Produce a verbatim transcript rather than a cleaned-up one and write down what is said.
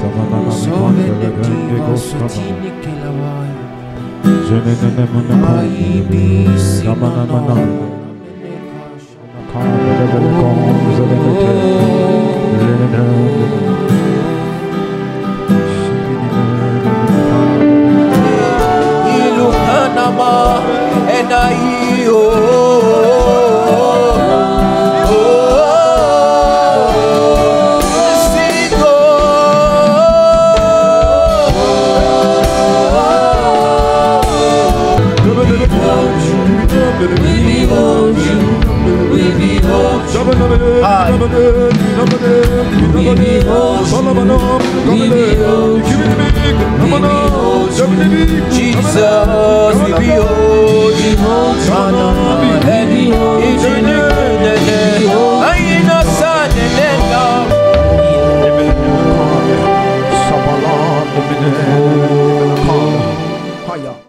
Sovenetiva sotini che la vai. Ai bisi mano. Ilukanama enaio. Jesus, we behold you, Son,